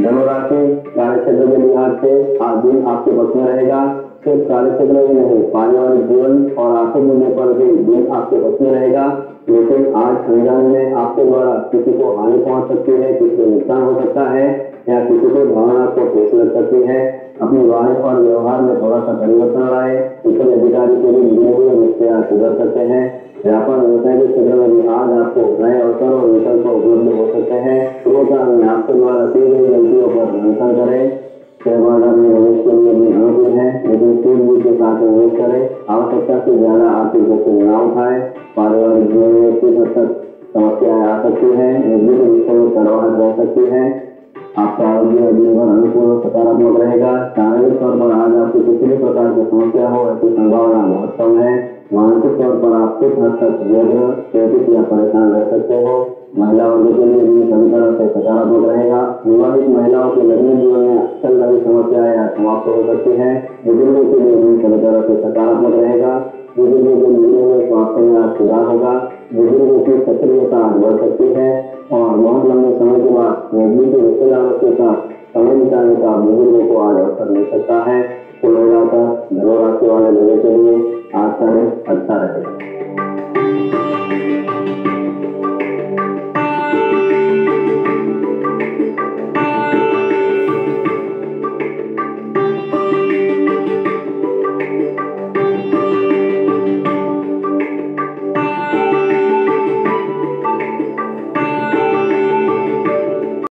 धनु राशि कार्य क्षेत्र के लिहाज से आज दिन आपके पक्ष में रहेगा। सिर्फ कार्य क्षेत्र में नहीं, पारिवारिक जीवन और आर्थिक मूल्य पर भी दिन आपके पक्ष में रहेगा। लेकिन आज अनजाने में आपके द्वारा किसी को हानि पहुंच सकती है, किसी को नुकसान हो सकता है या किसी को भावना को ठेस लग सकती है। अपनी वाणी और व्यवहार में थोड़ा सा परिवर्तन लाए। ऊपरी अधिकारी के लिए बिगड़े हुए रिश्ते आप सुधर सकते हैं। व्यापार व्यवसाय के क्षेत्र में भी आज आपको नए अवसर और विकल्प उपलब्ध हो सकते हैं। आपके द्वारा की गई गलतियों पर मंथन करें। शेयर बाजार में निवेश के लिए भी अनुकूल है, लेकिन सूझबूझ के साथ निवेश करें। आवश्यकता से ज्यादा आर्थिक जोखिम न उठाए। पारिवारिक जीवन में कुछ हद तक समस्याएं आ सकती है, निजी विषय में कड़वाहट रह सकती है। आपका आरोग्य दिन भर अनुकूल और सकारात्मक रहेगा। शारीरिक तौर पर आज आपकी किसी भी प्रकार की समस्या हो ऐसी संभावना बहुत कम है। मानसिक तौर पर आप कुछ हद तक व्यग्र, चिंतित या परेशान रह सकते हो। महिला वर्ग के लिए भी सभी तरह से सकारात्मक रहेगा। विवाहित महिलाओं के लग्न जीवन में चल रही समस्याएं आज समाप्त हो सकती है। बुजुर्गों के लिए भी सभी तरह से सकारात्मक रहेगा। बुजुर्गों के लिए में स्वास्थ्य में आज सुधार होगा। बुजुर्गों की सक्रियता आज बढ़ सकती है और बहुत लंबे समय के बाद नजदीकी रिश्तेदारों के साथ समय बिताने का बुजुर्गों को आज अवसर मिल सकता है। कुल मिलाकर धनु राशि वाले लोगों के लिए आज का दिन अच्छा रहेगा।